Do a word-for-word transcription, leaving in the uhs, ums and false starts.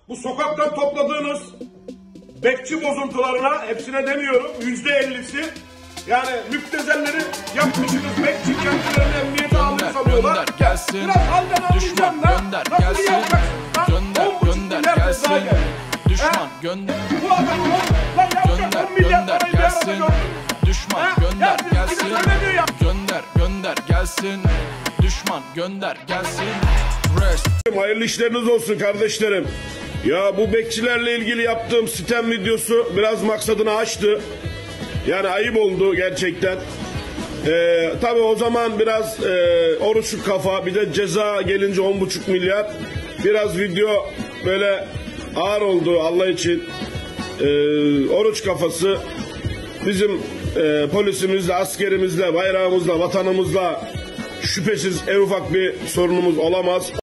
Bu sokaktan topladığınız bekçi bozuntularına, hepsine demiyorum, yüzde ellisi yani müptezelleri yapmışsınız. Bekçi kendilerini emniyete almış sanıyorlar. Gönder gelsin. Biraz halden Düşman anlayacağım gönder da. gelsin. Gönder gönder gelsin. Düşman gönder. Bu adamı lan yapacak on milyar Gönder parayı bir arada gelsin. gördüm. Düşman Ha? gönder Ya siz gelsin. ikiniz öyle diyor ya. Gönder gönder gelsin. Düşman gönder gelsin. Rest. Hayırlı işleriniz olsun kardeşlerim. Ya bu bekçilerle ilgili yaptığım sitem videosu biraz maksadını aştı. Yani ayıp oldu gerçekten. Ee, tabii o zaman biraz e, oruçluk kafa, bir de ceza gelince on buçuk milyar. Biraz video böyle ağır oldu Allah için. Ee, oruç kafası. Bizim e, polisimizle, askerimizle, bayrağımızla, vatanımızla şüphesiz en ufak bir sorunumuz olamaz.